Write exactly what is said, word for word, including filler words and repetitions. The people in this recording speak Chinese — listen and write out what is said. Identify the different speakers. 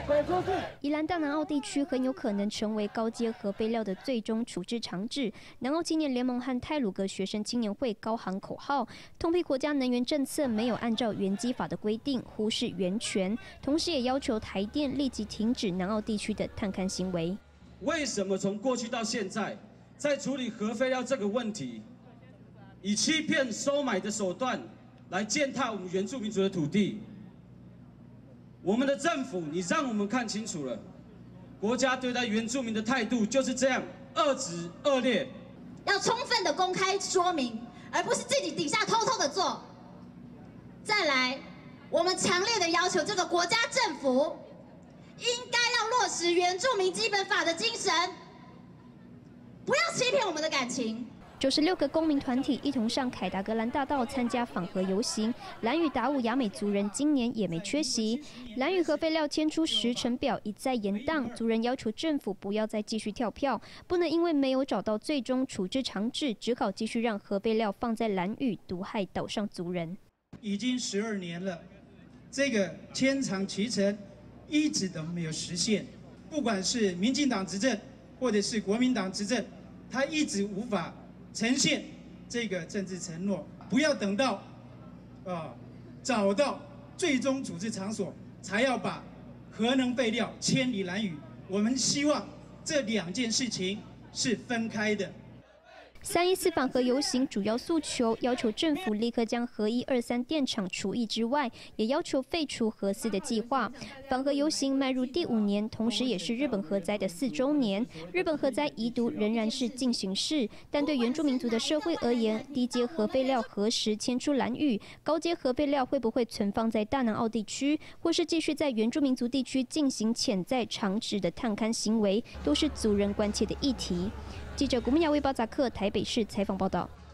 Speaker 1: 宜兰大南澳地区很有可能成为高阶核废料的最终处置场址。南澳青年联盟和太鲁阁学生青年会高喊口号，痛批国家能源政策没有按照原基法的规定，忽视源泉，同时也要求台电立即停止南澳地区的探勘行为。
Speaker 2: 为什么从过去到现在，在处理核废料这个问题，以欺骗收买的手段来践踏我们原住民族的土地？我们的政府，你让我们看清楚了，国家对待原住民的态度就是这样恶质恶劣。
Speaker 3: 要充分的公开说明，而不是自己底下偷偷的做。再来，我们强烈的要求这个国家政府应该要落实原住民基本法的精神，不要欺骗我们的感情。
Speaker 1: 九十六个公民团体一同上凯达格兰大道参加访核游行，兰屿达悟雅美族人今年也没缺席。兰屿核废料迁出时程表一再延宕，族人要求政府不要再继续跳票，不能因为没有找到最终处置场址，只好继续让核废料放在兰屿，毒害岛上族人。
Speaker 4: 已经十二年了，这个牵长期程一直都没有实现，不管是民进党执政或者是国民党执政，他一直无法呈现这个政治承诺。不要等到，呃，找到最终处置场所，才要把核能废料迁离兰屿。我们希望这两件事情是分开的。
Speaker 1: 三一四反核游行主要诉求，要求政府立刻将核一二三电厂除役之外，也要求废除核四的计划。反核游行迈入第五年，同时也是日本核灾的四周年。日本核灾遗毒仍然是进行式，但对原住民族的社会而言，低阶核废料何时迁出兰屿？高阶核废料会不会存放在大南澳地区，或是继续在原住民族地区进行潜在场址的探勘行为，都是族人关切的议题。记者古米亚为巴扎克台北市采访报道。